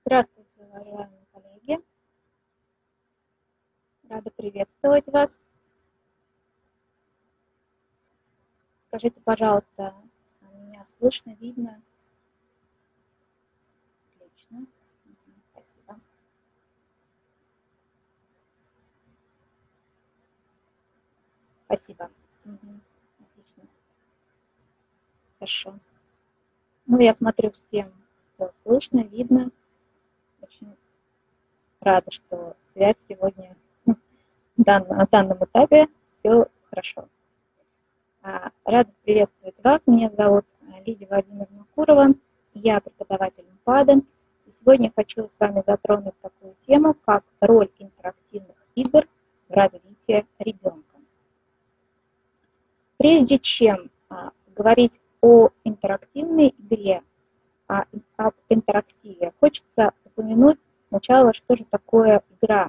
Здравствуйте, уважаемые коллеги. Рада приветствовать вас. Скажите, пожалуйста, меня слышно, видно? Отлично. Спасибо. Спасибо. Отлично. Хорошо. Ну, я смотрю, всем все слышно, видно. Очень рада, что связь сегодня на данном этапе все хорошо. Рада приветствовать вас. Меня зовут Лидия Владимировна Курова. Я преподаватель МПАДа. И сегодня хочу с вами затронуть такую тему, как роль интерактивных игр в развитии ребенка. Прежде чем говорить о интерактивной игре, об интерактиве, хочется упомянуть сначала, что же такое игра.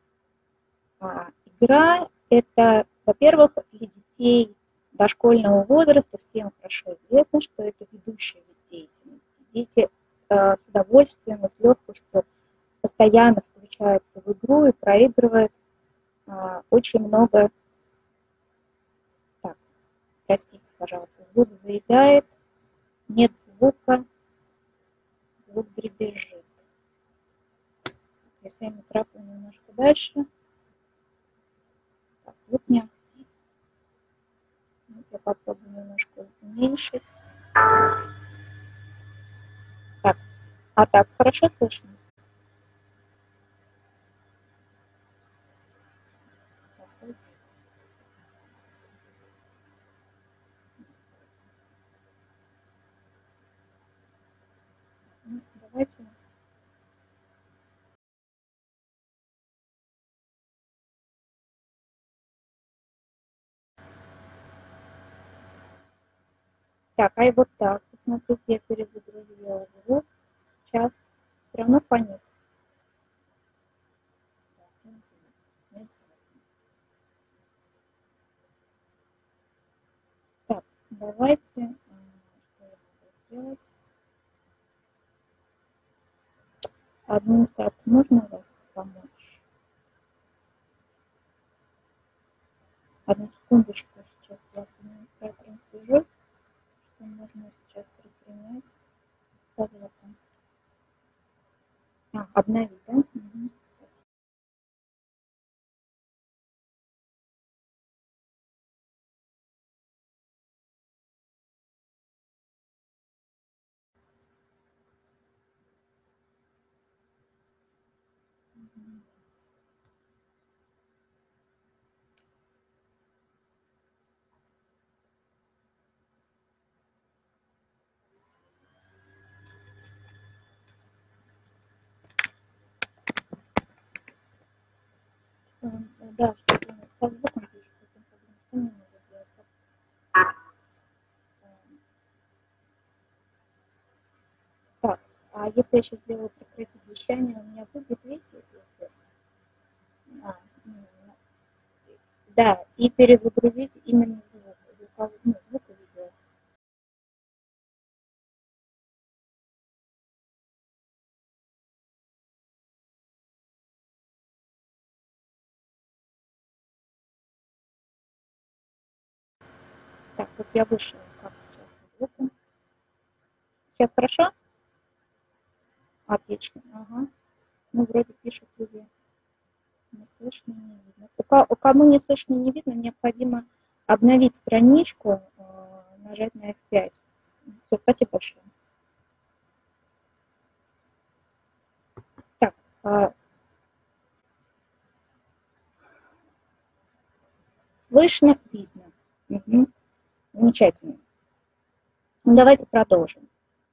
Игра – это, во-первых, для детей дошкольного возраста всем хорошо известно, что это ведущий вид деятельности. Дети с удовольствием и с легкостью постоянно включаются в игру и проигрывают очень много. Так, простите, пожалуйста, звук заедает, нет звука, звук дребезжит. Если я микрофон немножко дальше, так, звук не активен. Я попробую немножко уменьшить. Так, так хорошо слышно? Давайте. Так, и вот так. Посмотрите, я перезагрузила звук. Сейчас все равно фонит. Так, давайте, что я могу сделать? Администратор, можно вас помочь? Одну секундочку, сейчас я с администратором свяжусь, что можно сейчас предпринять со звуком. Обновить, да? Угу. Да, что со звуком пишется, что мне надо сделать? Так, а если я сейчас сделаю прекратить вещание, у меня будет весь эфир? Да, и перезагрузить именно звук, звук и видео. Так, вот я вышла, как сейчас со звуком. Сейчас хорошо? Отлично, ага. Ну, вроде пишут люди, не слышно, не видно. У кого не слышно, не видно, необходимо обновить страничку, нажать на F5. Все, спасибо большое. Так, слышно, видно. Угу. Замечательно. Давайте продолжим.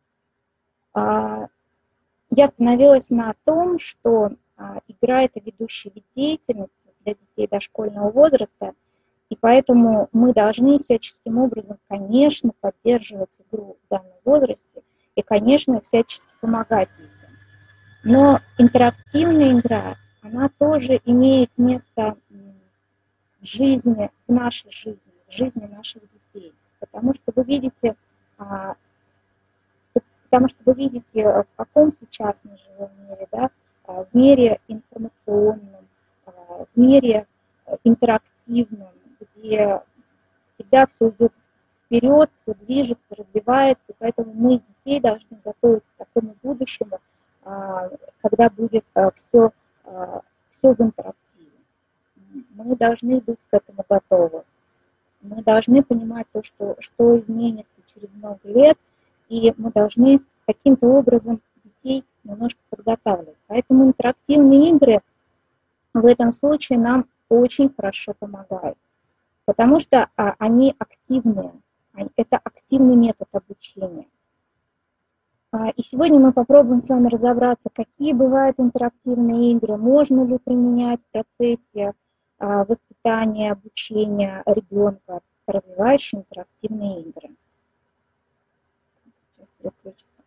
Я остановилась на том, что игра – это ведущий вид деятельности для детей дошкольного возраста, и поэтому мы должны всяческим образом, конечно, поддерживать игру в данном возрасте и, конечно, всячески помогать детям. Но интерактивная игра, она тоже имеет место в жизни, в нашей жизни, в жизни наших детей. Потому что вы видите, Потому что вы видите, в каком сейчас мы живем мире, да, в мире информационном, в мире интерактивном, где всегда все идет вперед, все движется, развивается, поэтому мы детей должны готовить к такому будущему, когда будет все в интерактиве. Мы должны быть к этому готовы. Мы должны понимать то, что изменится через много лет, и мы должны каким-то образом детей немножко подготавливать. Поэтому интерактивные игры в этом случае нам очень хорошо помогают, потому что они активные, это активный метод обучения. И сегодня мы попробуем с вами разобраться, какие бывают интерактивные игры, можно ли применять в процессе воспитания, обучения ребенка, развивающие интерактивные игры. Сейчас переключится.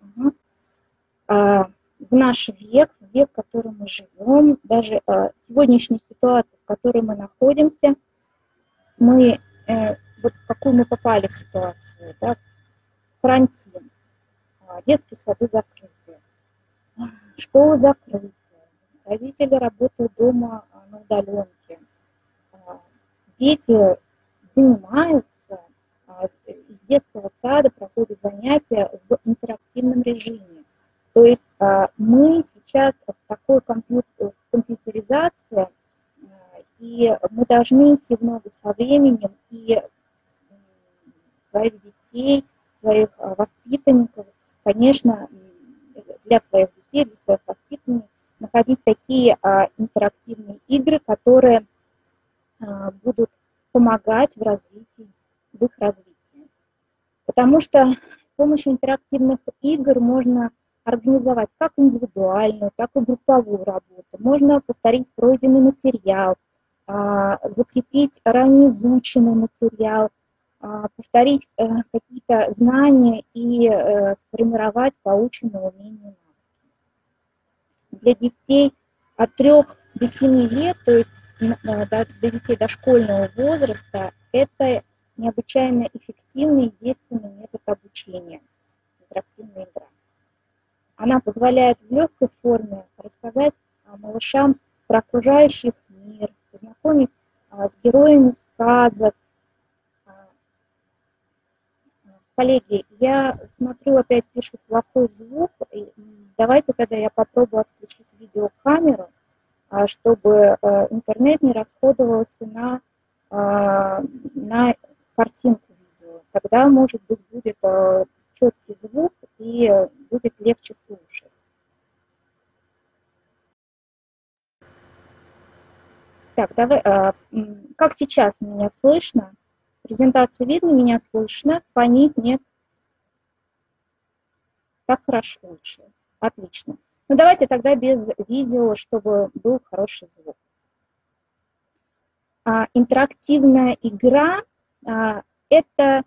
В наш век, в котором мы живем, даже сегодняшней ситуации, в которой мы находимся, мы, вот в какую мы попали ситуацию, да, карантин, детские сады закрыты, школы закрыты, родители работают дома на удаленке, дети занимаются, из детского сада проходят занятия в интерактивном режиме. То есть мы сейчас в такой компьютеризации, и мы должны идти в ногу со временем, и своих детей, своих воспитанников, конечно, для своих детей, для своих воспитанников, находить такие интерактивные игры, которые будут помогать в их развитии. Потому что с помощью интерактивных игр можно организовать как индивидуальную, так и групповую работу. Можно повторить пройденный материал, закрепить ранее изученный материал, повторить какие-то знания и сформировать полученные умения. Для детей от 3 до 7 лет, то есть для детей дошкольного возраста, это необычайно эффективный и действенный метод обучения, интерактивная игра. Она позволяет в легкой форме рассказать малышам про окружающий мир, познакомить с героями сказок. Коллеги, я смотрю, опять пишут плохой звук. Давайте тогда я попробую отключить видеокамеру, чтобы интернет не расходовался на картинку видео. Тогда, может быть, будет четкий звук и будет легче слушать. Так, давай, как сейчас меня слышно? Презентацию видно, меня слышно, фонит, нет? Так хорошо, лучше. Отлично. Ну, давайте тогда без видео, чтобы был хороший звук. Интерактивная игра это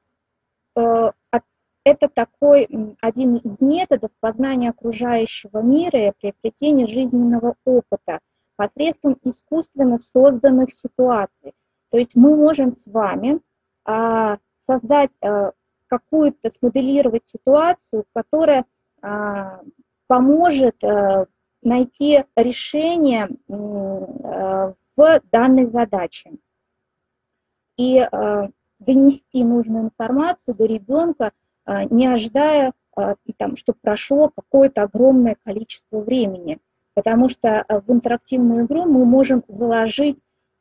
такой один из методов познания окружающего мира и приобретения жизненного опыта посредством искусственно созданных ситуаций. То есть мы можем с вами создать какую-то, смоделировать ситуацию, которая поможет найти решение в данной задаче и донести нужную информацию до ребенка, не ожидая, чтобы прошло какое-то огромное количество времени. Потому что в интерактивную игру мы можем заложить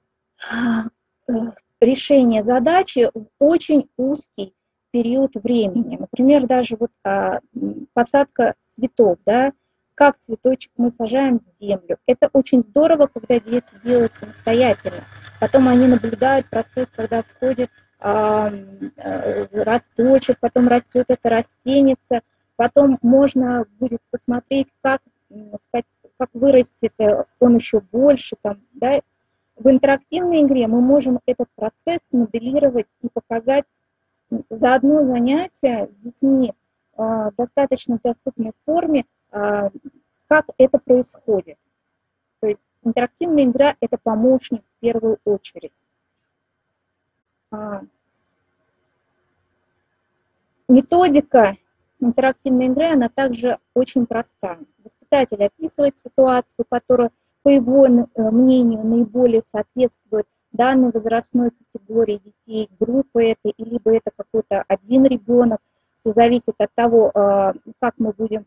решение задачи в очень узкий период времени. Например, даже вот посадка цветов, да, как цветочек мы сажаем в землю. Это очень здорово, когда дети делают самостоятельно. Потом они наблюдают процесс, когда всходит росточек, потом растет это растеница, потом можно будет посмотреть, как вырастет он еще больше. Там, да. В интерактивной игре мы можем этот процесс моделировать и показать за одно занятие с детьми в достаточно доступной форме, как это происходит. То есть интерактивная игра – это помощник в первую очередь. Методика интерактивной игры, она также очень проста. Воспитатель описывает ситуацию, которая, по его мнению, наиболее соответствует данной возрастной категории детей, группы этой, либо это какой-то один ребенок. Все зависит от того, как мы будем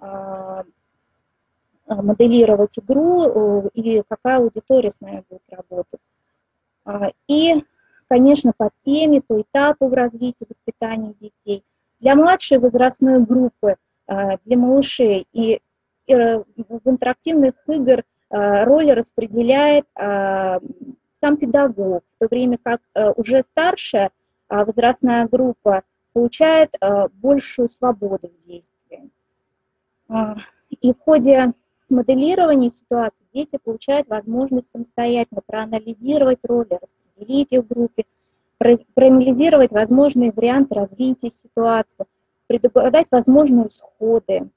моделировать игру и какая аудитория с нами будет работать. И, конечно, по теме, по этапу в развитии воспитания детей. Для младшей возрастной группы, для малышей и в интерактивных игр роль распределяет сам педагог, в то время как уже старшая возрастная группа получает большую свободу в действии. И в ходе моделирования ситуации дети получают возможность самостоятельно проанализировать роли, распределить их в группе, проанализировать возможные варианты развития ситуации, предугадать возможные исходы.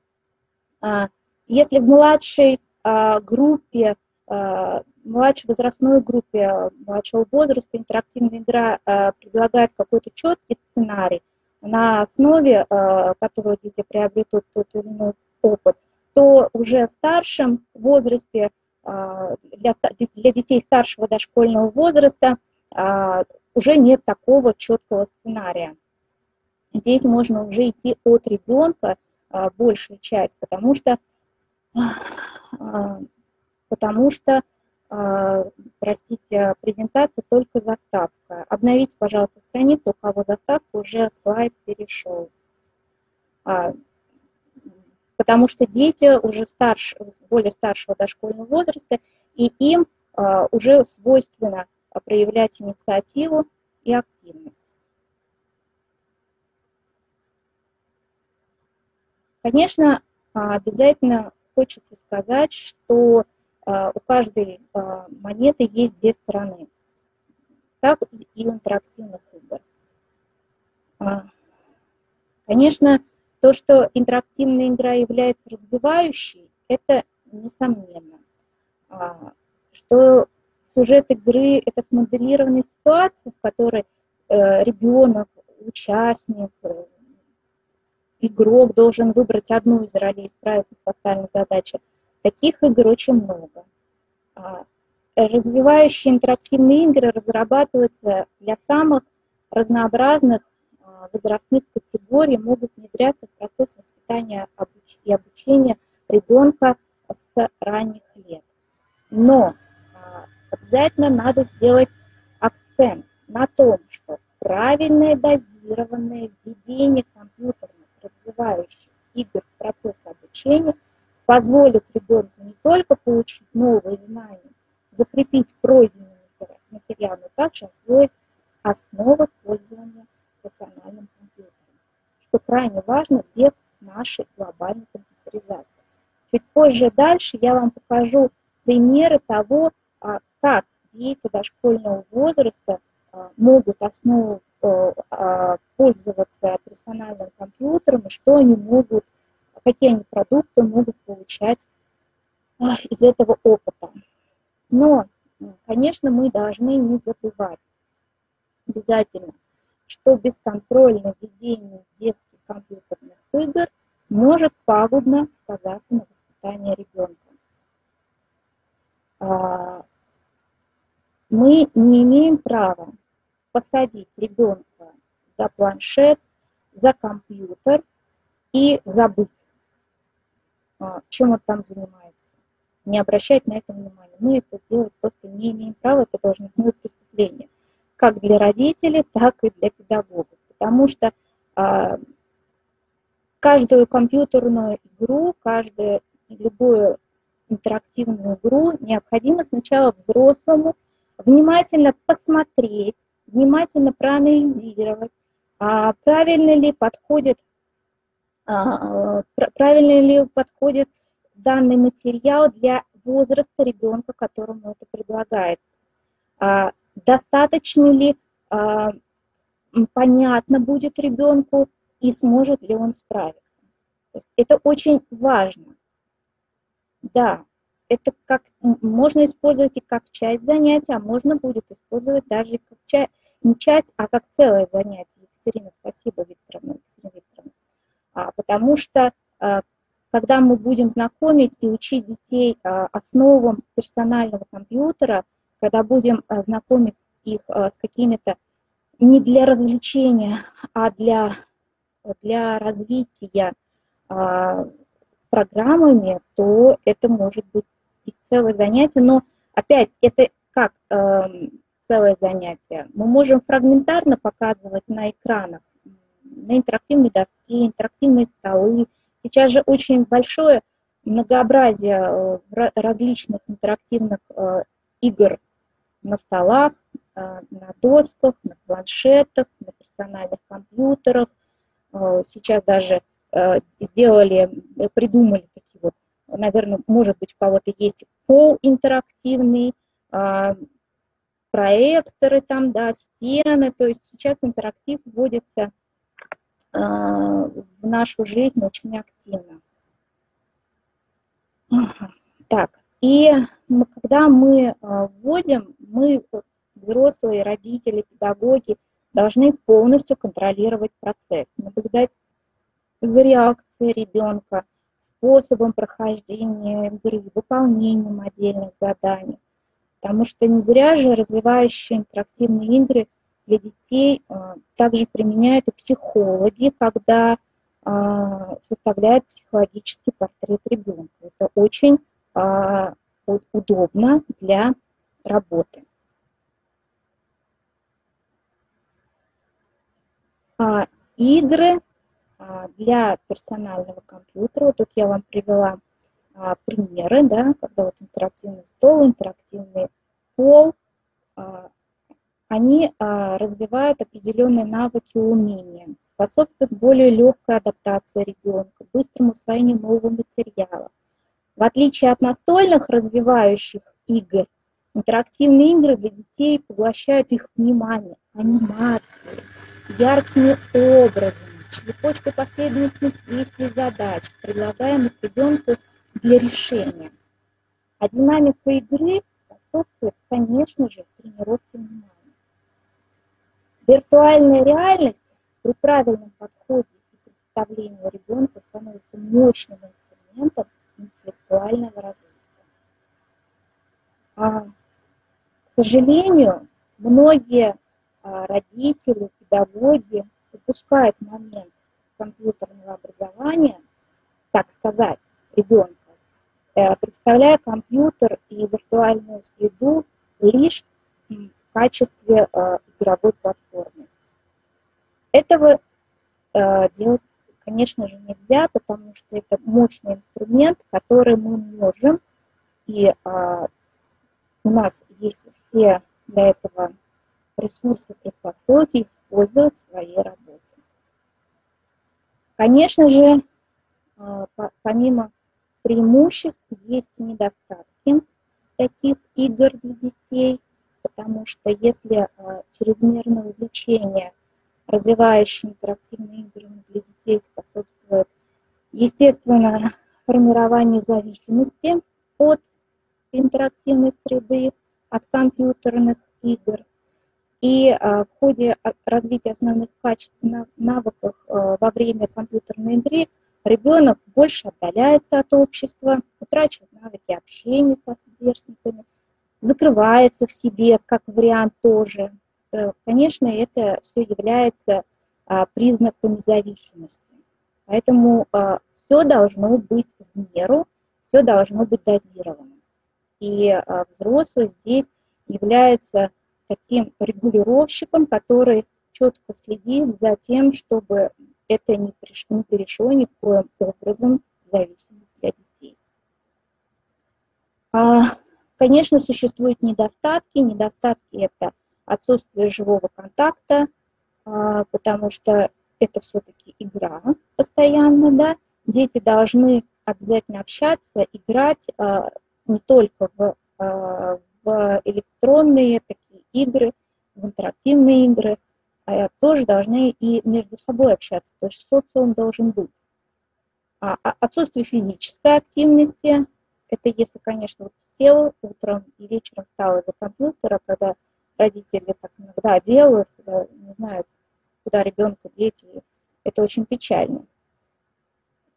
Если в младшей группе, младшей возрастной группе, младшего возраста интерактивная игра предлагает какой-то четкий сценарий, на основе которого дети приобретут тот или иной опыт, то уже в старшем возрасте, для детей старшего дошкольного возраста, уже нет такого четкого сценария. Здесь можно уже идти от ребенка большую часть, потому что, простите, презентация только заставка. Обновите, пожалуйста, страницу, у кого заставка, уже слайд перешел. Потому что дети уже более старшего дошкольного возраста, и им уже свойственно проявлять инициативу и активность. Конечно, обязательно хочется сказать, что у каждой монеты есть две стороны, так и у интерактивных игр. Конечно, то, что интерактивная игра является развивающей, это несомненно. Что сюжет игры – это смоделированная ситуация, в которой ребенок, участник, игрок должен выбрать одну из ролей и справиться с поставленной задачей. Таких игр очень много. Развивающие интерактивные игры разрабатываются для самых разнообразных возрастных категорий, могут внедряться в процесс воспитания и обучения ребенка с ранних лет. Но обязательно надо сделать акцент на том, что правильное дозированное введение компьютерных развивающих игр в процесс обучения позволит ребенку не только получить новые знания, закрепить пройденный материал, но также освоить основы пользования персональным компьютером, что крайне важно в век нашей глобальной компьютеризации. Чуть позже дальше я вам покажу примеры того, как дети дошкольного возраста могут пользоваться персональным компьютером, и что они могут, какие они продукты могут получать из этого опыта. Но, конечно, мы должны не забывать обязательно, что бесконтрольное введение детских компьютерных игр может пагубно сказаться на воспитании ребенка. Мы не имеем права посадить ребенка за планшет, за компьютер и забыть, чем он там занимается. Не обращать на это внимания. Мы это делать просто не имеем права, это должностное преступление. Как для родителей, так и для педагогов. Потому что каждую компьютерную игру, любую интерактивную игру необходимо сначала взрослому внимательно посмотреть, внимательно проанализировать, правильно ли подходит данный материал для возраста ребенка, которому это предлагается. Достаточно ли понятно будет ребенку и сможет ли он справиться. То есть это очень важно. Да, это можно использовать и как часть занятия, а можно будет использовать даже как не часть, а как целое занятие. Екатерина, спасибо, Екатерина Викторовна. Потому что когда мы будем знакомить и учить детей основам персонального компьютера, когда будем знакомить их с какими-то не для развлечения, а для развития программами, то это может быть и целое занятие. Но опять, это как целое занятие? Мы можем фрагментарно показывать на экранах, на интерактивной доске, интерактивные столы. Сейчас же очень большое многообразие различных интерактивных игр на столах, на досках, на планшетах, на персональных компьютерах. Сейчас даже придумали такие вот, наверное, может быть, у кого-то есть пол интерактивный, проекторы там, да, стены. То есть сейчас интерактив вводится в нашу жизнь очень активно. Так, и когда мы вводим, мы, взрослые, родители, педагоги, должны полностью контролировать процесс, наблюдать за реакцией ребенка, способом прохождения игры, выполнением отдельных заданий. Потому что не зря же развивающие интерактивные игры для детей также применяют и психологи, когда составляют психологический портрет ребенка. Это очень удобно для работы. Игры для персонального компьютера. Тут я вам привела примеры, да, когда вот интерактивный стол, интерактивный пол, они развивают определенные навыки и умения, способствуют более легкой адаптации ребенка, быстрому усвоению нового материала. В отличие от настольных развивающих игр, интерактивные игры для детей поглощают их внимание, анимацией, яркими образами, цепочкой последовательных действий и задач, предлагаемых ребенку для решения. А динамика игры способствует, конечно же, тренировке внимания. Виртуальная реальность при правильном подходе и представлении ребенка становится мощным инструментом интеллектуального развития. К сожалению, многие родители, педагоги упускают момент компьютерного образования, так сказать, ребенка, представляя компьютер и виртуальную среду лишь в качестве игровой платформы. Этого делать, конечно же, нельзя, потому что это мощный инструмент, который мы можем, и у нас есть все для этого ресурсы, предпосылки использовать в своей работе. Конечно же, помимо преимуществ есть и недостатки таких игр для детей, потому что если чрезмерное увлечение развивающими интерактивными играми для детей способствует, естественно, формированию зависимости от интерактивной среды, от компьютерных игр. И в ходе развития основных качеств, навыков во время компьютерной игры ребенок больше отдаляется от общества, утрачивает навыки общения со сверстниками, закрывается в себе как вариант тоже. Конечно, это все является признаками зависимости. Поэтому все должно быть в меру, все должно быть дозировано. И взрослый здесь является таким регулировщиком, который четко следит за тем, чтобы это не перешло никоим образом в зависимость для детей. Конечно, существуют недостатки. Недостатки – это отсутствие живого контакта, потому что это все-таки игра постоянно, да. Дети должны обязательно общаться, играть не только в электронные такие игры, в интерактивные игры, тоже должны и между собой общаться, то есть социум должен быть. Отсутствие физической активности, это если, конечно, вот сел утром и вечером встал из-за компьютера, когда родители так иногда делают, когда не знают, куда ребенка деть, это очень печально.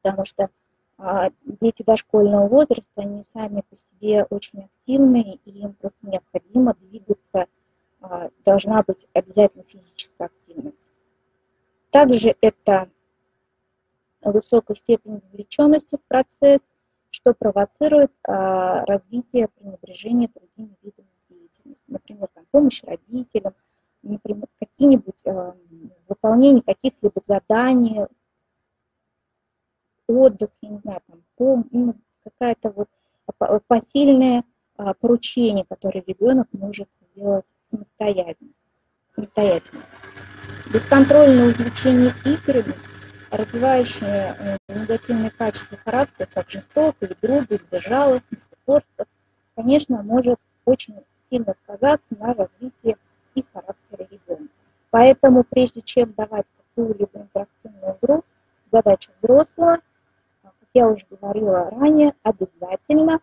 потому что дети дошкольного возраста, они сами по себе очень активные, и им просто необходимо двигаться, должна быть обязательно физическая активность. Также это высокая степень вовлеченности в процесс, что провоцирует развитие пренебрежения другими видами деятельности, например, там, помощь родителям, например, какие-нибудь выполнение каких-либо заданий, отдых, я не знаю, там, какая-то вот посильное поручение, которое ребенок может сделать самостоятельно. Бесконтрольное увлечение играми, развивающие негативные качества характера, как жестокость, грубость, безжалостность, упорство, конечно, может очень сильно сказаться на развитии и характера ребенка. Поэтому, прежде чем давать какую-либо интерактивную игру, задача взрослого, как я уже говорила ранее, обязательно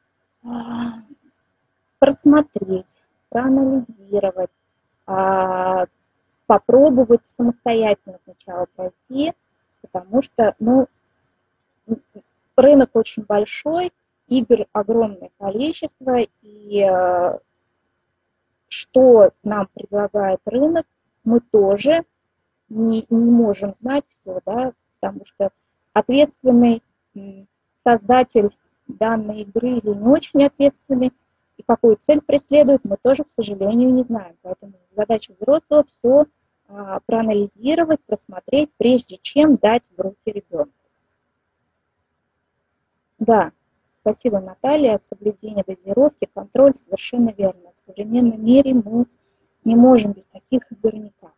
просмотреть, проанализировать, попробовать самостоятельно сначала пройти, потому что, рынок очень большой, игр огромное количество, и что нам предлагает рынок, мы тоже не можем знать все, да, потому что ответственный создатель данной игры или не очень ответственный, и какую цель преследует, мы тоже, к сожалению, не знаем. Поэтому задача взрослого все проанализировать, просмотреть, прежде чем дать в руки ребенку. Да, спасибо, Наталья. Соблюдение дозировки, контроль, совершенно верно. В современном мире мы не можем без таких игр никак.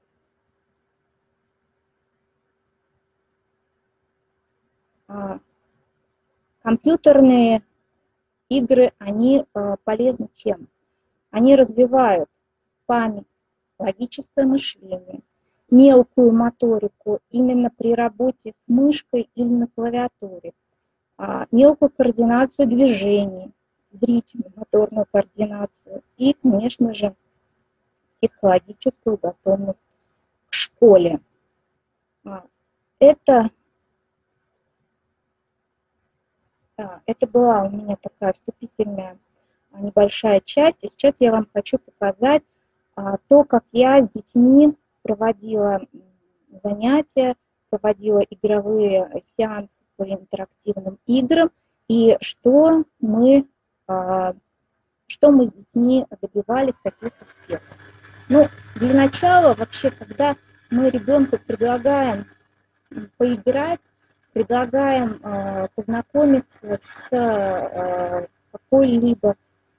Компьютерные игры, они полезны чем? Они развивают память, логическое мышление, мелкую моторику именно при работе с мышкой или на клавиатуре, мелкую координацию движений, зрительную, моторную координацию и, конечно же, психологическую готовность к школе. Это была у меня такая вступительная небольшая часть. И сейчас я вам хочу показать то, как я с детьми проводила занятия, проводила игровые сеансы по интерактивным играм, и что мы с детьми добивались, каких успехов. Ну, для начала, вообще, когда мы ребенку предлагаем поиграть, предлагаем познакомиться с какой-либо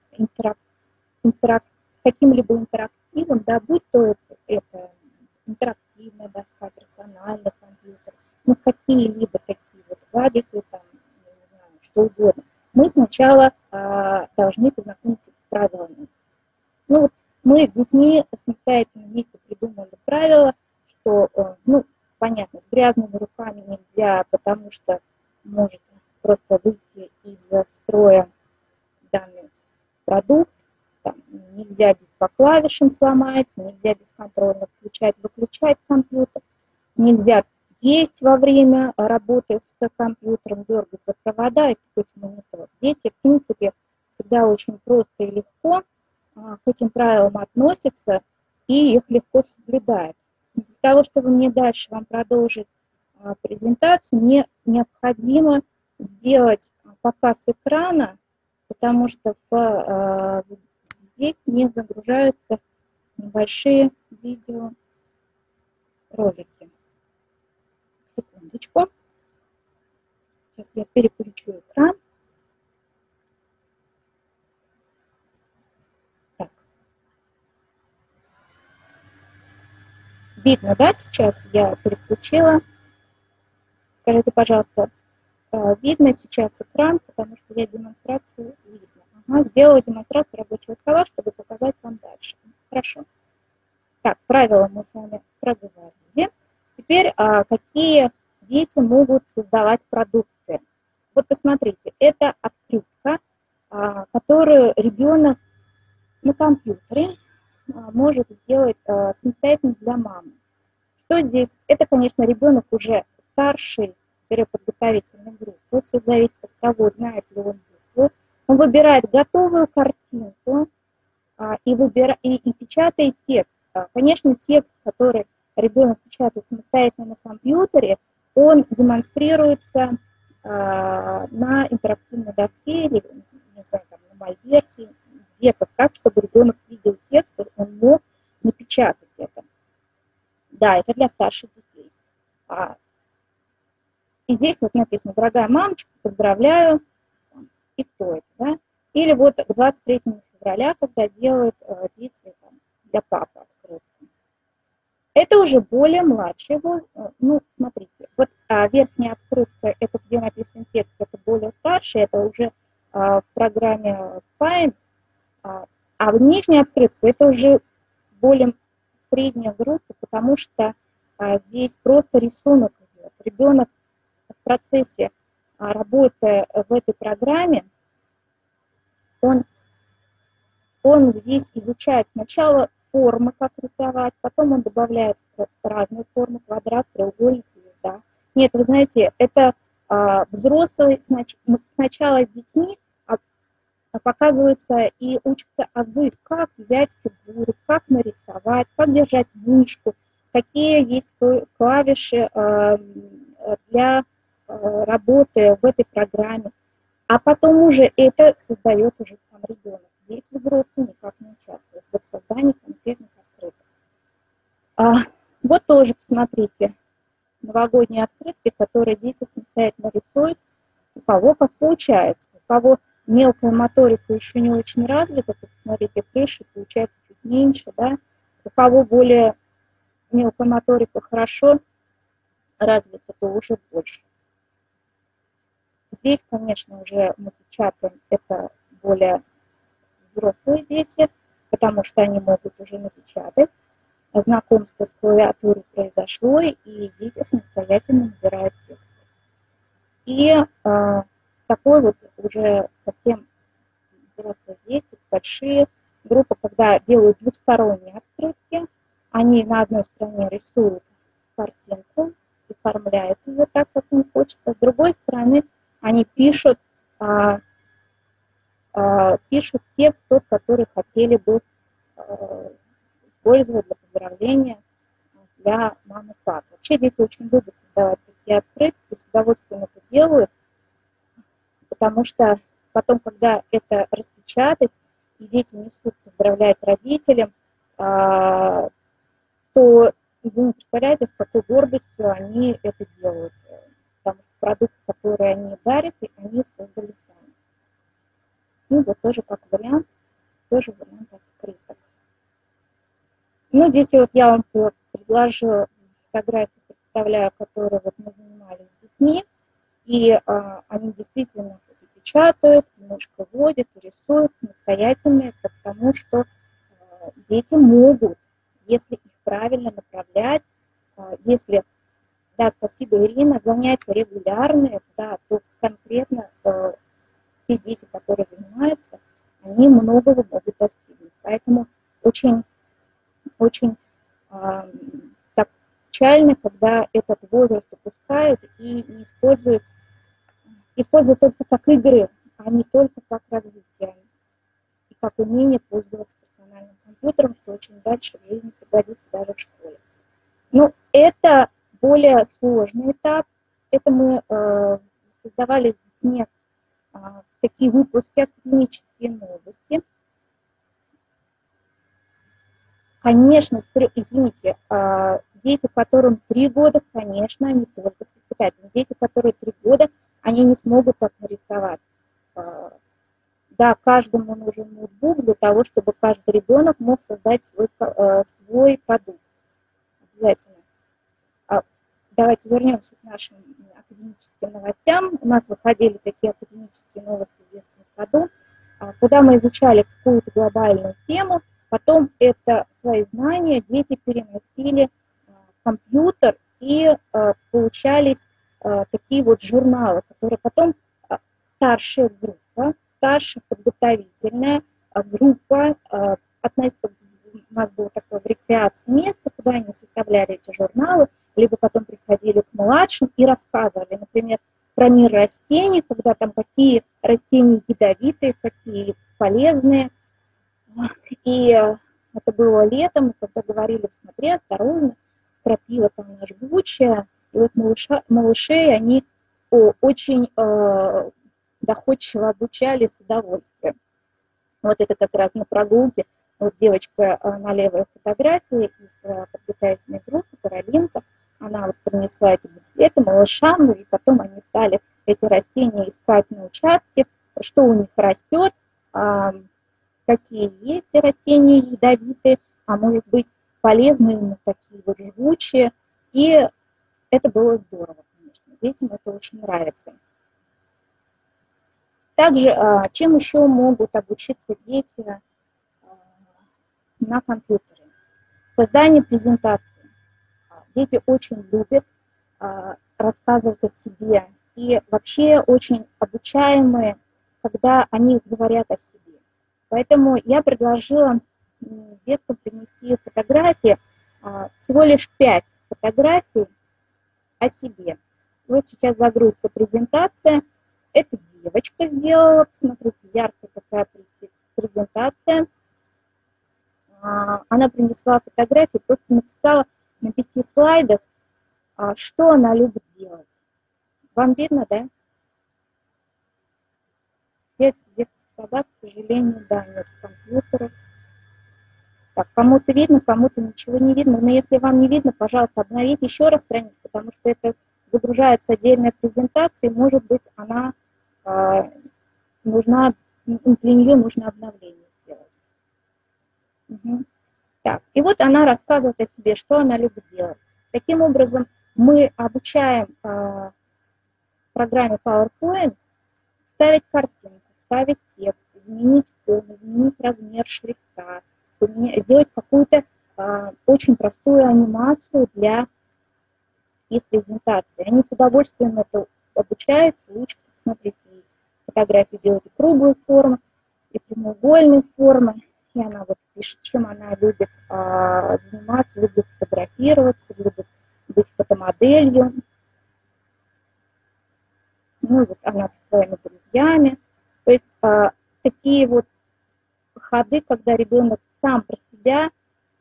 с каким-либо интерактивом, да, будь то это интерактивная доска, персональный компьютер, ну, какие-либо такие вот гаджеты, там, не знаю, что угодно. Мы сначала должны познакомиться с правилами. Ну, вот мы с детьми самостоятельно вместе придумали правила, что, понятно, с грязными руками нельзя, потому что может просто выйти из строя данный продукт, там, нельзя бить по клавишам, сломать, нельзя бесконтрольно включать, выключать компьютер, нельзя есть во время работы с компьютером, дергать за провода и какой-то монитор. Дети, в принципе, всегда очень просто и легко к этим правилам относятся и их легко соблюдают. Для того, чтобы мне дальше вам продолжить презентацию, мне необходимо сделать показ экрана, потому что здесь не загружаются небольшие видеоролики. Секундочку. Сейчас я переключу экран. Так. Видно, да, сейчас я переключила. Скажите, пожалуйста, видно сейчас экран, потому что я демонстрацию видно. Ага, сделала демонстрацию рабочего стола, чтобы показать вам дальше. Хорошо. Так, правила мы с вами проговорили. Теперь, какие дети могут создавать продукты? Вот посмотрите, это открытка, которую ребенок на компьютере может сделать самостоятельно для мамы. Что здесь? Это, конечно, ребенок уже старшей теперь подготовительной группы. Все зависит от того, знает ли он букву. Он выбирает готовую картинку и печатает текст. Конечно, текст, который ребенок печатает самостоятельно на компьютере, он демонстрируется на интерактивной доске или, не знаю, там, на мольберте, где-то так, чтобы ребенок видел текст, он мог напечатать это. Да, это для старших детей. И здесь вот написано: дорогая мамочка, поздравляю, и кто это, да? Или вот к 23 февраля, когда делают дети там, для папы открытку. Это уже более младший возраст. Ну, смотрите, вот верхняя открытка, это где написан текст, это более старший, это уже в программе Fine, а в нижней открытке это уже более средняя группа, потому что здесь просто рисунок идет. Ребенок в процессе работы в этой программе, он здесь изучает сначала формы, как рисовать, потом он добавляет разные формы: квадрат, треугольник, звезда. Нет, вы знаете, это взрослые сначала с детьми показывается и учатся азы, как взять фигуру, как нарисовать, как держать мышку, какие есть клавиши для работы в этой программе. А потом уже это создает уже сам ребенок. Здесь взрослый никак не участвует в создании конкретных открыток. Вот тоже посмотрите новогодние открытки, которые дети самостоятельно рисуют. У кого как получается. У кого мелкая моторика еще не очень развита, то посмотрите, крыши получается чуть меньше, да. У кого более мелкая моторика хорошо развита, то уже больше. Здесь, конечно, уже мы печатаем это более взрослые дети, потому что они могут уже напечатать. Знакомство с клавиатурой произошло, и дети самостоятельно набирают текст. И такой вот уже совсем взрослые дети, большие группы, когда делают двухсторонние открытки, они на одной стороне рисуют картинку, оформляют ее так, как им хочется, с другой стороны они пишут текст, тот, который хотели бы использовать для поздравления для мамы и папы. Вообще дети очень любят создавать такие открытки, с удовольствием это делают, потому что потом, когда это распечатать, и дети несут поздравлять родителям, то вы не представляете, с какой гордостью они это делают, потому что продукт, который они дарят, они создали сами. Ну, вот тоже как вариант, открыток. Ну, здесь вот я вам предложила фотографии, представляю, которые вот мы занимались с детьми, и они действительно печатают, немножко вводят, рисуют самостоятельно, это потому что дети могут, если их правильно направлять, если, да, спасибо, Ирина, занятия регулярные, да, то конкретно те дети, которые занимаются, они многого могут достигнуть. Поэтому очень так печально, когда этот возраст упускают и не используют только как игры, а не только как развитие и как умение пользоваться персональным компьютером, что очень дальше в жизни пригодится даже в школе. Но это более сложный этап. Это мы создавали с детьми такие выпуски «Академические новости». Конечно, извините, дети, которым 3 года, конечно, не только с воспитателем. Дети, которые 3 года, они не смогут так нарисовать. Да, каждому нужен ноутбук для того, чтобы каждый ребенок мог создать свой продукт. Обязательно. Давайте вернемся к нашим академическим новостям. У нас выходили такие академические новости в детском саду, куда мы изучали какую-то глобальную тему. Потом это свои знания дети переносили в компьютер, и получались такие вот журналы, которые потом старшая группа, старшая подготовительная группа, у нас было такое в рекреации место, куда они составляли эти журналы, либо потом приходили к младшим и рассказывали, например, про мир растений, когда там какие растения ядовитые, какие полезные. И это было летом, когда говорили, смотри, осторожно, крапива там жгучая. И вот малышей они очень доходчиво обучали с удовольствием. Вот это как раз на прогулке. Вот девочка на левой фотографии из подготовительной группы, Каролинка, она вот принесла эти буклеты малышам, и потом они стали эти растения искать на участке, что у них растет, какие есть растения ядовитые, а может быть полезные, но такие вот жгучие. И это было здорово, конечно, детям это очень нравится. Также, чем еще могут обучиться дети на компьютере? Создание презентации. Дети очень любят рассказывать о себе и вообще очень обучаемые, когда они говорят о себе. Поэтому я предложила деткам принести фотографии, всего лишь 5 фотографий о себе. Вот сейчас загрузится презентация. Эта девочка сделала, посмотрите, яркая такая презентация. Она принесла фотографии, просто написала на 5 слайдах, что она любит делать. Вам видно, да? Детских садах, к сожалению, да, нет компьютеров. Так, кому-то видно, кому-то ничего не видно. Но если вам не видно, пожалуйста, обновите еще раз страницу, потому что это загружается отдельная презентация, и, может быть, она нужна, для нее нужно обновление сделать. Угу. Так, и вот она рассказывает о себе, что она любит делать. Таким образом, мы обучаем программе PowerPoint ставить картинку, ставить текст, изменить фон, изменить размер шрифта, сделать какую-то очень простую анимацию для их презентации. Они с удовольствием это обучаются, учатся. Смотрите, фотографии делают и круглую форму, и прямоугольные формы. И она вот пишет, чем она любит заниматься, любит фотографироваться, любит быть фотомоделью. Ну, вот она со своими друзьями. То есть такие вот ходы, когда ребенок сам про себя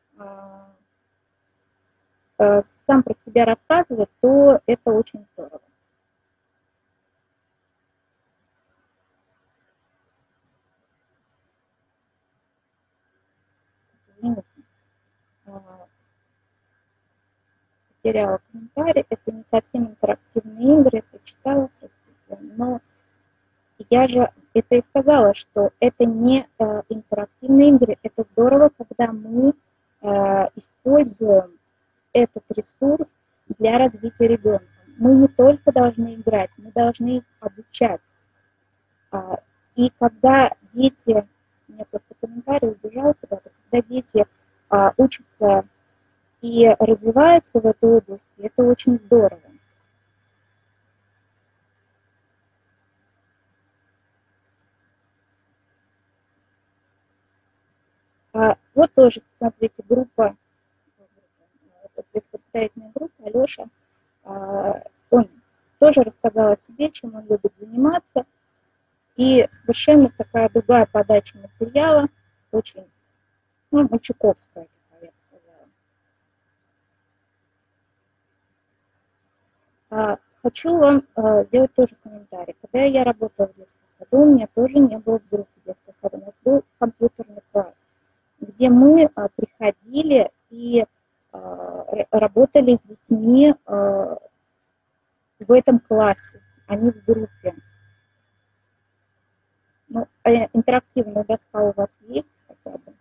рассказывает, то это очень здорово. Извините. Потеряла комментарий. Это не совсем интерактивные игры, это читала, простите. Но я же это и сказала, что это не интерактивные игры. Это здорово, когда мы используем этот ресурс для развития ребенка. Мы не только должны играть, мы должны их обучать. И когда дети, у меня просто комментарий убежал куда-то, когда дети учатся и развиваются в этой области, это очень здорово. Вот тоже, смотрите, группа, подготовительная группа, Алеша, он тоже рассказал о себе, чем он любит заниматься, и совершенно такая другая подача материала, очень, ну, мальчуковская, я бы сказала. Хочу вам сделать тоже комментарий. Когда я работала в детском саду, у меня тоже не было группы детского сада, у нас был компьютерный класс, где мы приходили и работали с детьми в этом классе, а не в группе. Ну, интерактивная доска у вас есть хотя бы?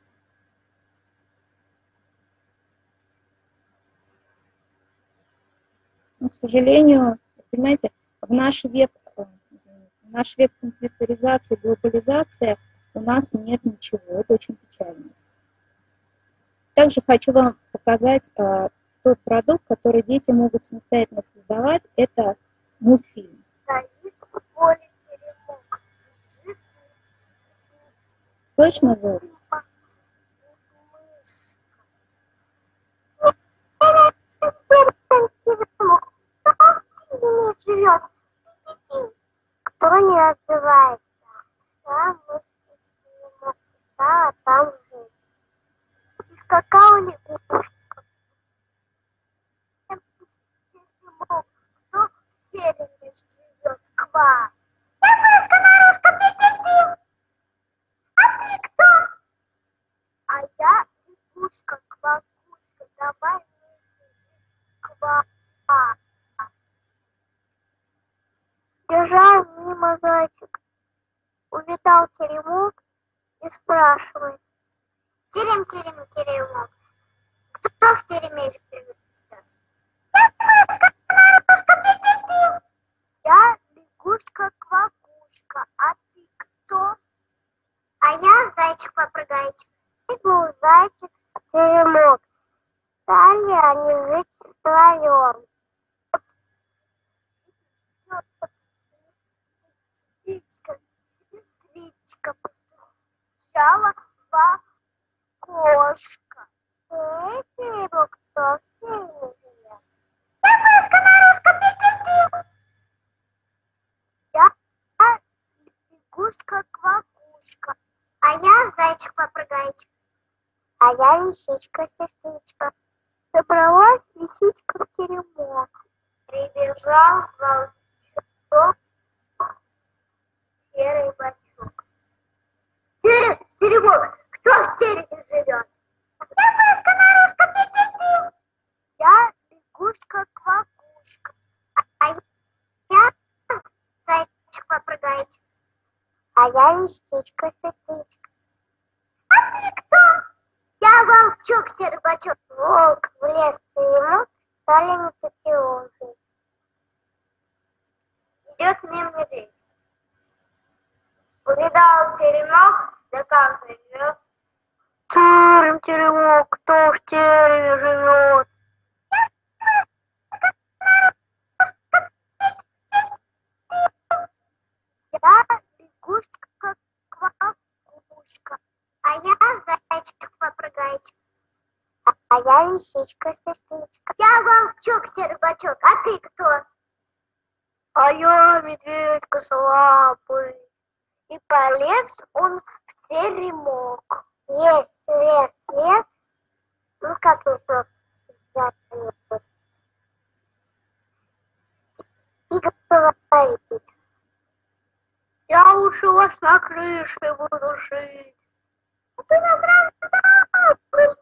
Но, к сожалению, понимаете, в наш век компьютеризации, глобализации у нас нет ничего. Это очень печально. Также хочу вам показать тот продукт, который дети могут самостоятельно создавать. Это мультфильм. Слышно звук? не отзывается. Там стала там жить. И скакал лягушка. Кто в тереме живет? Ква. Я мышка, пи-пи-пи. А ты кто? А я лягушка, квакушка. Давай вместе жить. Ква. Бежал мимо зайчик. Увидал теремок и спрашивает. Терем, терем, теремок. Кто в тереме живет? Я лягушка-квакушка, а ты кто? А я зайчик-попрыгайчик. Ты был зайчик-теремок. Стали они жить вдвоем. Сестричка постучала в окошко. Эй, теремок, кто в тереме живет? Я мышка, пи-пи-пи. Я лягушка-квакушка, а я зайчик-попрыгайчик, а я лисичка-сестричка. Собралась лисичка в теремок. Прибежал волчок, серый бочок. Теремок, кто в тереме живет? Я мышка, пи-пи-пи. Я лягушка-квакушка, а я зайчик-попрыгайчик, а я лисичка-сестричка. А ты кто? Я волчок, серый бочок. Волк в лес теремок, стали на котелок жить. Идет мимо медведь. Увидал теремок, да как живет. Терем, теремок, кто в тереме живет? Я лягушка-квакушка, а я зайчик-попрыгайчик, а я лисичка-сестричка. Я волчок, серый бочок, а ты кто? А я медведь косолапый. И полез он в теремок. Лес, лес, лес. Ну как не смог взять лес. И говорит. Я лучше у вас на крыше буду жить. А ты нас раздавишь.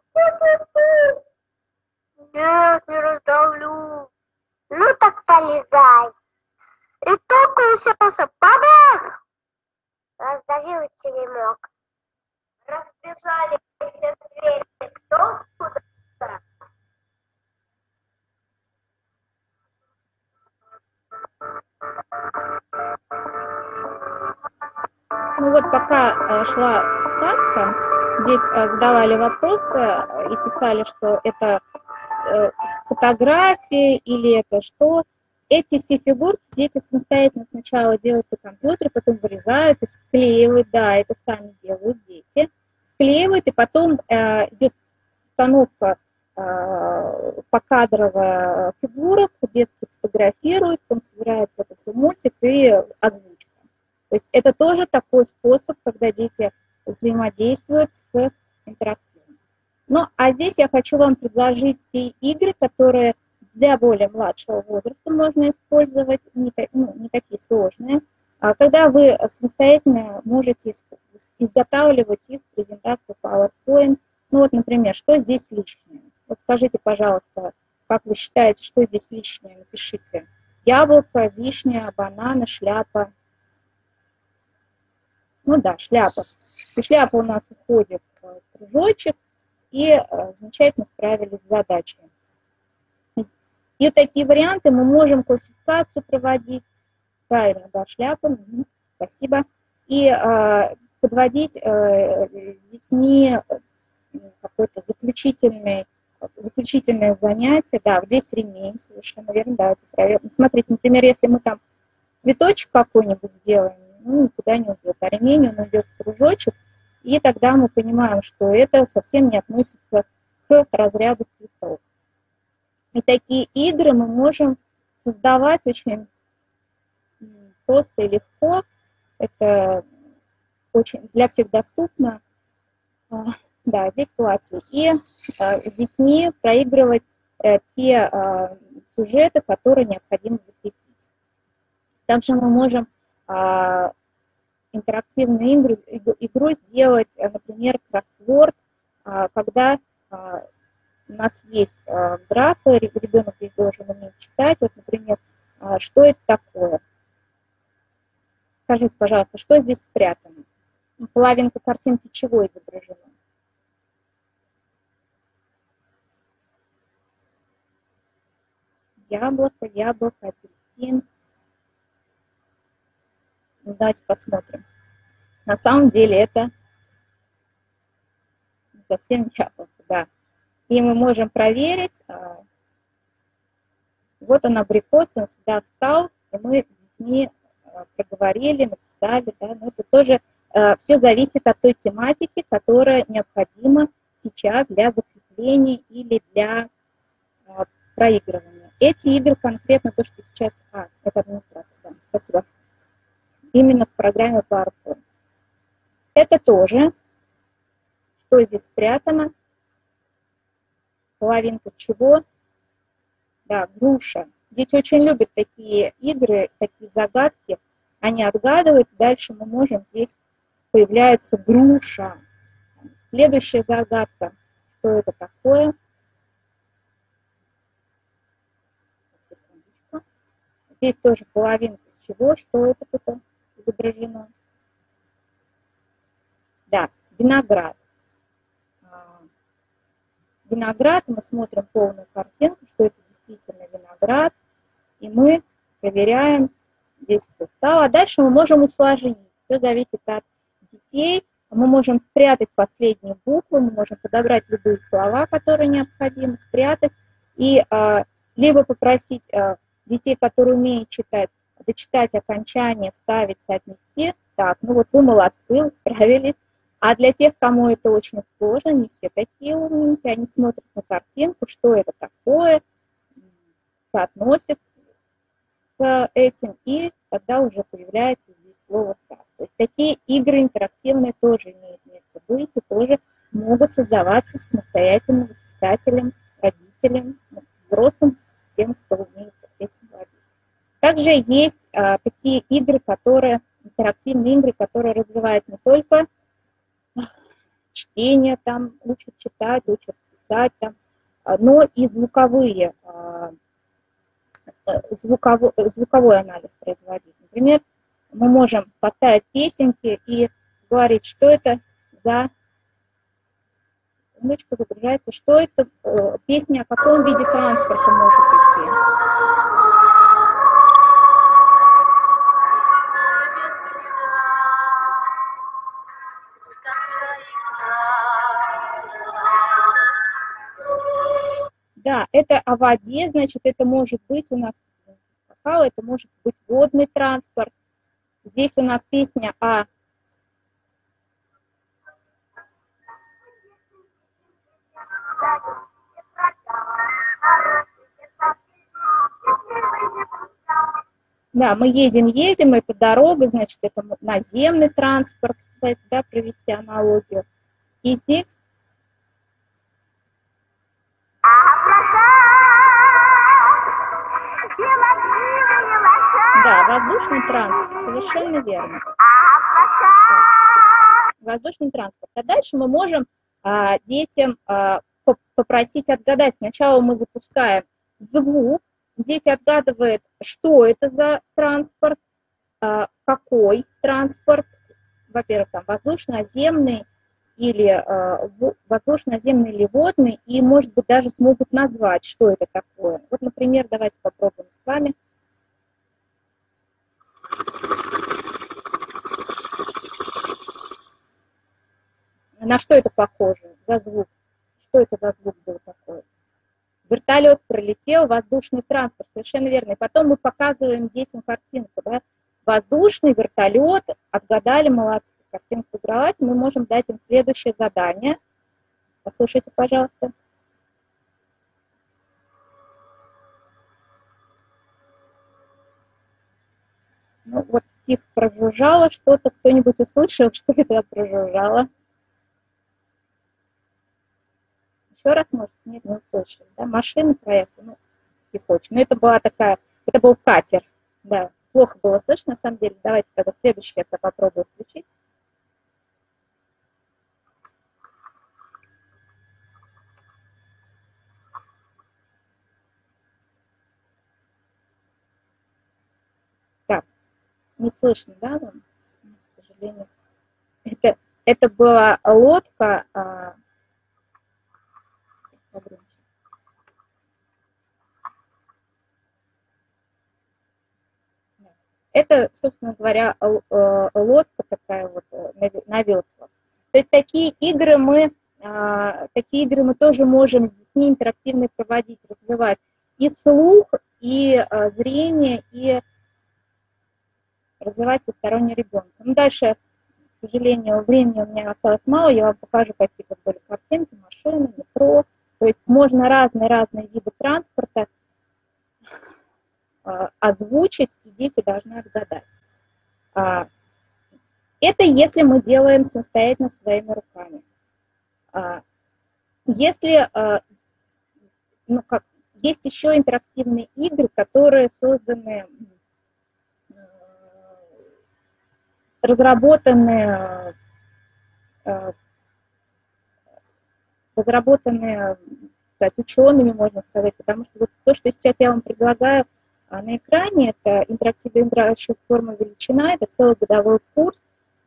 Нет, не раздавлю. Ну так полезай. И только уселся, бабах! Раздавил теремок. Разбежались все звери. Кто куда? Ну вот пока шла сказка, здесь задавали вопросы и писали, что это с фотографии или это что. Эти все фигурки дети самостоятельно сначала делают на компьютере, потом вырезают и склеивают. Да, это сами делают дети. Склеивают, и потом идет установка покадровая фигурок, детки фотографируют, потом собирается это все мультик и озвучка. То есть это тоже такой способ, когда дети взаимодействуют с интерактивом. Ну, а здесь я хочу вам предложить те игры, которые для более младшего возраста можно использовать, не такие сложные, когда вы самостоятельно можете изготавливать их в презентации PowerPoint. Ну вот, например, что здесь лишнее? Вот скажите, пожалуйста, как вы считаете, что здесь лишнее? Напишите. Яблоко, вишня, бананы, шляпа. Ну да, шляпа. И шляпа у нас уходит в кружочек, и замечательно справились с задачей. И вот такие варианты мы можем классификацию проводить. Правильно, да, шляпа, спасибо. И подводить с детьми какое-то заключительное занятие. Да, здесь ремень, совершенно верно, давайте проверим. Смотрите, например, если мы там цветочек какой-нибудь делаем, ну, никуда не уйдет, а ремень, он уйдет в кружочек, и тогда мы понимаем, что это совсем не относится к разряду цветов. И такие игры мы можем создавать очень просто и легко, это очень для всех доступно. Да, здесь платье. И с детьми проигрывать те сюжеты, которые необходимо закрепить. Также мы можем интерактивную игру сделать, например, кроссворд, когда у нас есть графы, ребенок здесь должен уметь читать. Вот, например, что это такое? Скажите, пожалуйста, что здесь спрятано? Половинка картинки чего изображена? Яблоко, апельсин. Ну, давайте посмотрим. На самом деле это не совсем яблоко, да. И мы можем проверить. Вот он абрикос, он сюда встал, и мы с детьми проговорили, написали. Да, но это тоже все зависит от той тематики, которая необходима сейчас для закрепления или для проигрывания. Эти игры конкретно то, что сейчас... это администратор, да, спасибо. Именно в программе PowerPoint. Это тоже, что здесь спрятано, половинка чего? Да, груша. Дети очень любят такие игры, такие загадки. Они отгадывают, дальше мы можем, здесь появляется груша. Следующая загадка. Что это такое? Здесь тоже половинка чего, что это тут изображено? Да, виноград. Виноград, мы смотрим полную картинку, что это действительно виноград, и мы проверяем, здесь все стало. А дальше мы можем усложнить, все зависит от детей. Мы можем спрятать последнюю букву, мы можем подобрать любые слова, которые необходимо, спрятать, и либо попросить детей, которые умеют читать, дочитать окончание, вставить, соотнести. Так, ну вот вы молодцы, вы справились. А для тех, кому это очень сложно, не все такие умненькие, они смотрят на картинку, что это такое, соотносят с этим, и тогда уже появляется здесь слово «сад». То есть такие игры интерактивные тоже имеют место быть и тоже могут создаваться самостоятельно воспитателем, родителем, взрослым, тем, кто умеет этим владеть. Также есть такие игры, интерактивные игры, которые развивают не только чтение, там, учат читать, учат писать, там, но и звуковой анализ производить. Например, мы можем поставить песенки и говорить, что это за секундочку, загружается, что это песня, о каком виде транспорта может идти. Да, это о воде, значит, это может быть у нас какао, это может быть водный транспорт. Здесь у нас песня о... Да, мы едем, это дорога, значит, это наземный транспорт, кстати, да, провести аналогию. И здесь... Да, воздушный транспорт, совершенно верно. Воздушный транспорт. А дальше мы можем детям попросить отгадать. Сначала мы запускаем звук, дети отгадывают, что это за транспорт, какой транспорт, во-первых, там воздушно-наземный или воздушно-наземный или водный, и, может быть, даже смогут назвать, что это такое. Вот, например, давайте попробуем с вами. На что это похоже? За звук. Что это за звук был такой? Вертолет пролетел, воздушный транспорт, совершенно верно. И потом мы показываем детям картинку, да? Воздушный вертолет, отгадали, молодцы. Картинку игровать, мы можем дать им следующее задание. Послушайте, пожалуйста. Ну, вот тихо прожужжало что-то, кто-нибудь услышал, что это прожужжало? Еще раз, может, нет, не услышали, да? Машина проехала, ну, тихочек. Но это была такая, это был катер, да. Плохо было слышно, на самом деле. Давайте тогда следующий я попробую включить. Так, не слышно, да, вам? К сожалению. Это была лодка. Это, собственно говоря, лодка такая вот на веслах. То есть такие игры мы тоже можем с детьми интерактивно проводить, развивать и слух, и зрение, и развивать всесторонне ребенка. Ну, дальше, к сожалению, времени у меня осталось мало, я вам покажу какие-то были картинки, машины, метро. То есть можно разные виды транспорта озвучить, и дети должны отгадать. Это если мы делаем самостоятельно своими руками. Если, ну, как, есть еще интерактивные игры, которые созданы, разработаны, кстати, учеными, можно сказать, потому что вот то, что сейчас я вам предлагаю на экране, это интерактивная игра «Счет, форма, величина», это целый годовой курс.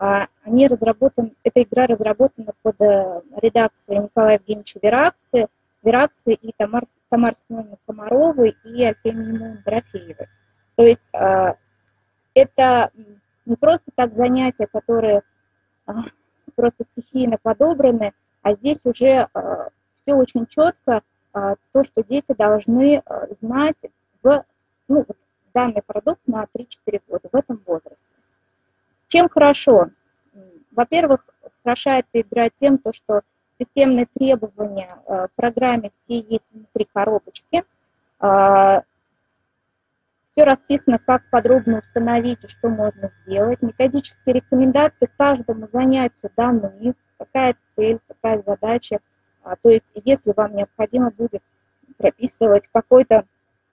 Эта игра разработана под редакцией Николая Евгеньевича Веракции и Тамары Семеновны Комаровой и Альфиемы Дорофеевой. То есть это не просто так занятия, которые просто стихийно подобраны, а здесь уже все очень четко, то, что дети должны знать данный продукт на 3-4 года в этом возрасте. Чем хорошо? Во-первых, хороша эта игра тем, что системные требования в программе все есть внутри коробочки. Все расписано, как подробно установить и что можно сделать. Методические рекомендации к каждому занятию даны, какая цель, какая задача. То есть, если вам необходимо будет прописывать какой-то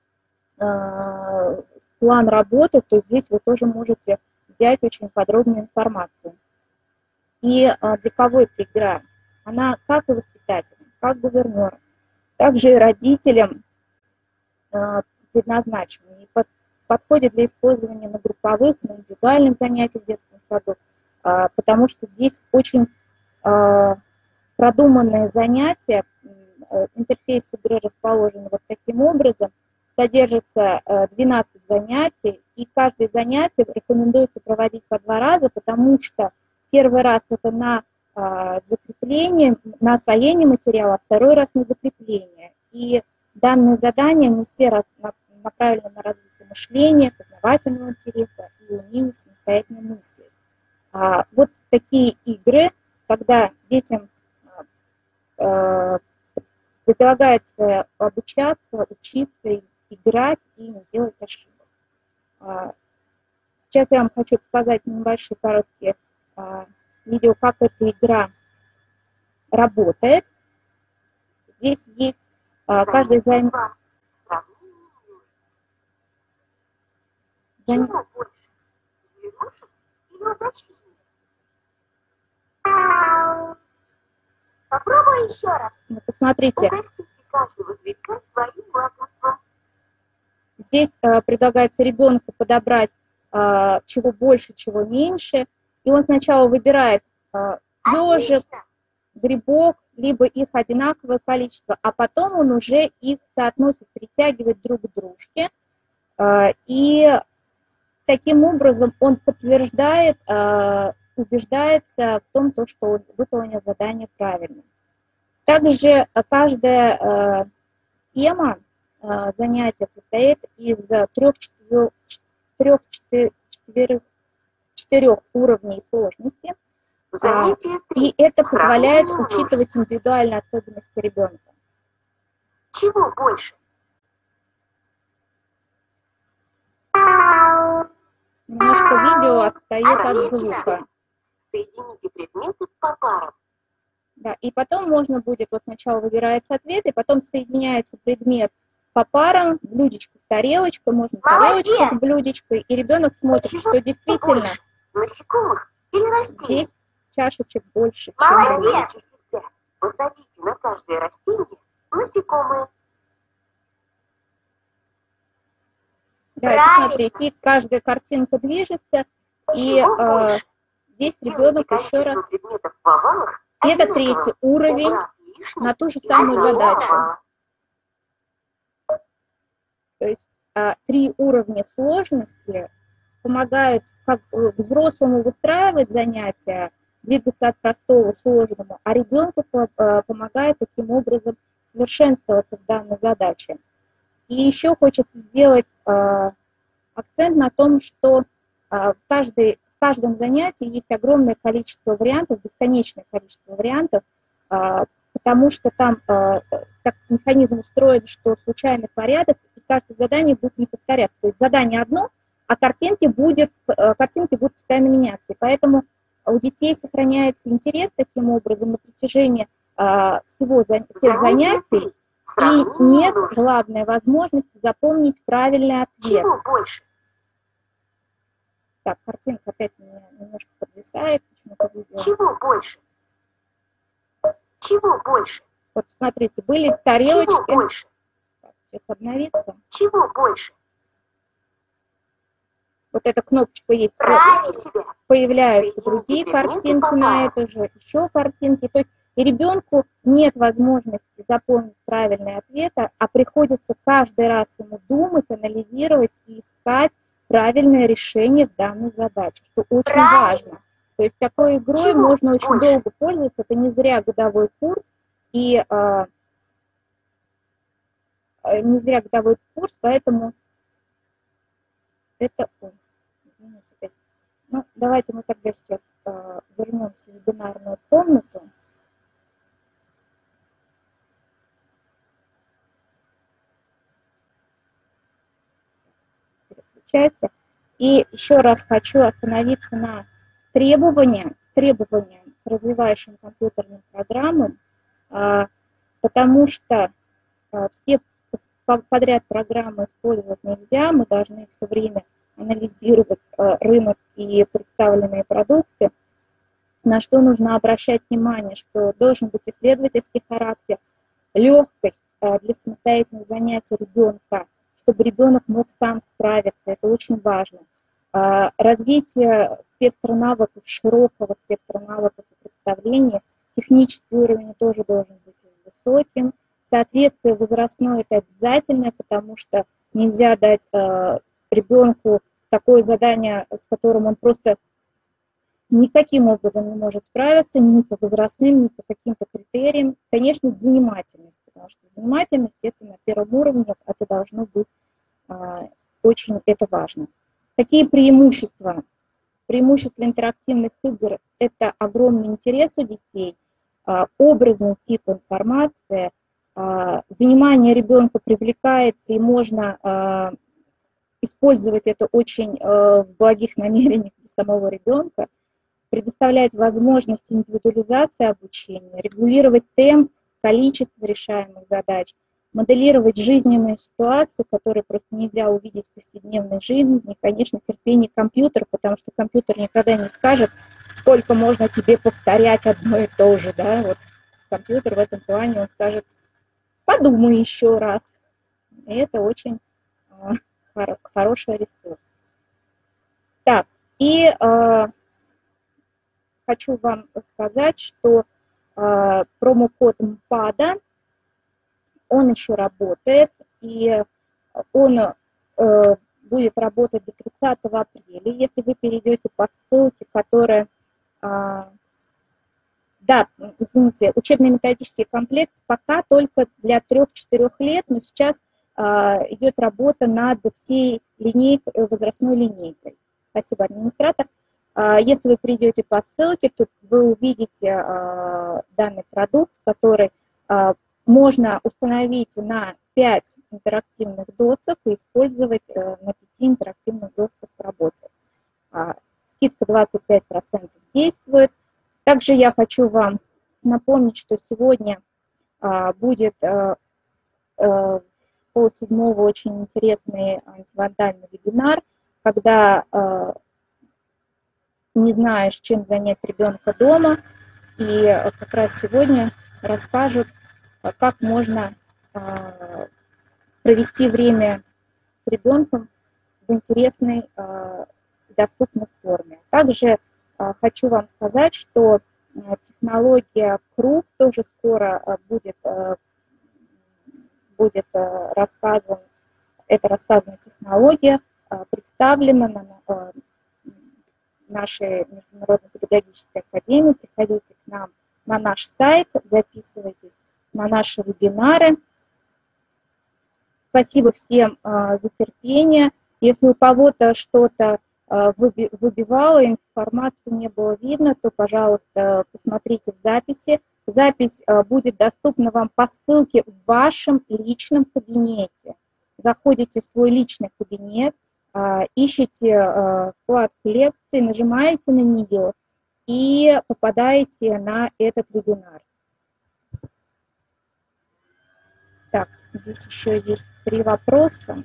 план работы, то здесь вы тоже можете взять очень подробную информацию. И для кого эта игра? Она как и воспитателям, как гувернерам, также и родителям предназначена. И подходит для использования на групповых, на индивидуальных занятиях в детском саду, потому что здесь очень продуманные занятия, интерфейс игры расположен вот таким образом, содержится 12 занятий, и каждое занятие рекомендуется проводить по 2 раза, потому что первый раз это на закрепление, на освоение материала, а второй раз на закрепление. И данные задания не все направлены на развитие мышления, познавательного интереса и умения самостоятельно мыслить. Вот такие игры, когда детям предлагается обучаться, учиться, играть и не делать ошибок. Сейчас я вам хочу показать небольшие короткие видео, как эта игра работает. Здесь есть каждый занятие. Чего больше? Зверушек или уточнений? Попробуй еще раз. Ну, посмотрите. Угостите каждого зверька своим лакомством. Здесь предлагается ребенку подобрать чего больше, чего меньше. И он сначала выбирает ежик, грибок, либо их одинаковое количество, а потом он уже их соотносит, притягивает друг к дружке. И таким образом он подтверждает, убеждается в том, что он выполнил задание правильно. Также каждая тема занятия состоит из 4 уровней сложности. И это позволяет учитывать индивидуальные особенности ребенка. Чего больше? Немножко видео отстает от звука. Соедините предметы по парам. Да, и потом можно будет, вот сначала выбирается ответ, и потом соединяется предмет по парам, блюдечко с тарелочкой, можно тарелочку с блюдечкой, и ребенок смотрит, что действительно насекомых или растений? Здесь чашечек больше, чем Молодец! Посадите на каждое растение насекомые. Да, и посмотрите, каждая картинка движется, и здесь ребенок еще раз... И это третий уровень на ту же самую задачу. То есть 3 уровня сложности помогают как взрослому выстраивать занятия, двигаться от простого к сложному, а ребенку помогает таким образом совершенствоваться в данной задаче. И еще хочется сделать акцент на том, что в каждом занятии есть огромное количество вариантов, бесконечное количество вариантов, потому что там так механизм устроен, что случайный порядок, и каждое задание будет не повторяться. То есть задание одно, а картинки будут постоянно меняться. И поэтому у детей сохраняется интерес таким образом на протяжении всех занятий, и нет главной возможности запомнить правильный ответ. Чего больше? Так, картинка опять у меня немножко подвисает. Почему-то видео. Чего больше? Чего больше? Вот смотрите, были тарелочки. Чего больше? Так, сейчас обновится. Чего больше? Вот эта кнопочка есть. Появляются другие картинки на эту же, еще картинки. То есть и ребенку нет возможности запомнить правильные ответы, а приходится каждый раз ему думать, анализировать и искать правильное решение в данной задаче, что очень важно. То есть такой игрой можно очень долго пользоваться, это не зря годовой курс, и не зря годовой курс, поэтому это... Извините. Ну, давайте мы тогда сейчас вернемся в вебинарную комнату. Переключайся. И еще раз хочу остановиться на требования к развивающим компьютерным программам, потому что все подряд программы использовать нельзя, мы должны все время анализировать рынок и представленные продукты. На что нужно обращать внимание, что должен быть исследовательский характер, легкость для самостоятельных занятий ребенка, чтобы ребенок мог сам справиться, это очень важно. Развитие спектра навыков, широкого спектра навыков и представлений, технический уровень тоже должен быть высоким. Соответствие возрастное – это обязательно, потому что нельзя дать ребенку такое задание, с которым он просто никаким образом не может справиться, ни по возрастным, ни по каким-то критериям. Конечно, занимательность, потому что занимательность – это на первом уровне, это должно быть очень это важно. Какие преимущества? Преимущества интерактивных игр – это огромный интерес у детей, образный тип информации, внимание ребенка привлекается, и можно использовать это очень в благих намерениях для самого ребенка, предоставлять возможность индивидуализации обучения, регулировать темп, количество решаемых задач, моделировать жизненные ситуации, которые просто нельзя увидеть в повседневной жизни, конечно, терпение компьютера, потому что компьютер никогда не скажет, сколько можно тебе повторять одно и то же, да, вот компьютер в этом плане, он скажет, подумай еще раз, и это очень хороший ресурс. Так, и хочу вам сказать, что промокод МПАДа, он еще работает, и он будет работать до 30 апреля. Если вы перейдете по ссылке, которая... Да, извините, учебно-методический комплект пока только для 3-4 лет, но сейчас идет работа над всей возрастной линейкой. Спасибо, администратор. Если вы придете по ссылке, то вы увидите данный продукт, который можно установить на 5 интерактивных досок и использовать на 5 интерактивных досках в работе. Скидка 25% действует. Также я хочу вам напомнить, что сегодня будет полседьмого очень интересный антивандальный вебинар, когда не знаешь, чем занять ребенка дома, и как раз сегодня расскажут, как можно провести время с ребенком в интересной, доступной форме. Также хочу вам сказать, что технология Круг тоже скоро будет рассказана. Эта рассказанная технология представлена на нашей Международной педагогической академии. Приходите к нам на наш сайт, записывайтесь на наши вебинары. Спасибо всем за терпение. Если у кого-то что-то выбивало, информацию не было видно, то, пожалуйста, посмотрите в записи. Запись будет доступна вам по ссылке в вашем личном кабинете. Заходите в свой личный кабинет, ищите вкладку лекции, нажимаете на нее и попадаете на этот вебинар. Так, здесь еще есть 3 вопроса.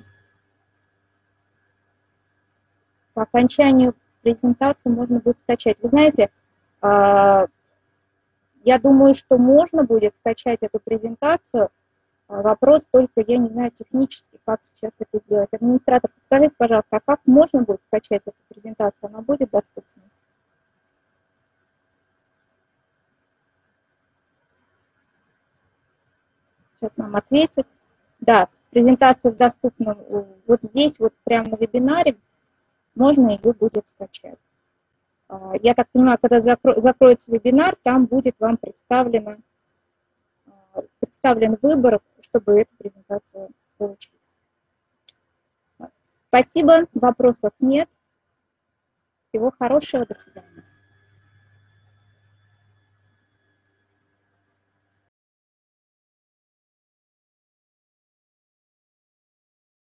По окончанию презентации можно будет скачать. Вы знаете, я думаю, что можно будет скачать эту презентацию. Вопрос только, я не знаю технически, как сейчас это сделать. Администратор, подскажите, пожалуйста, а как можно будет скачать эту презентацию? Она будет доступна? Сейчас нам ответят. Да, презентация доступна вот здесь, вот прямо на вебинаре. Можно ее будет скачать. Я так понимаю, когда закроется вебинар, там будет вам представлен выбор, чтобы эту презентацию получить. Спасибо, вопросов нет. Всего хорошего, до свидания.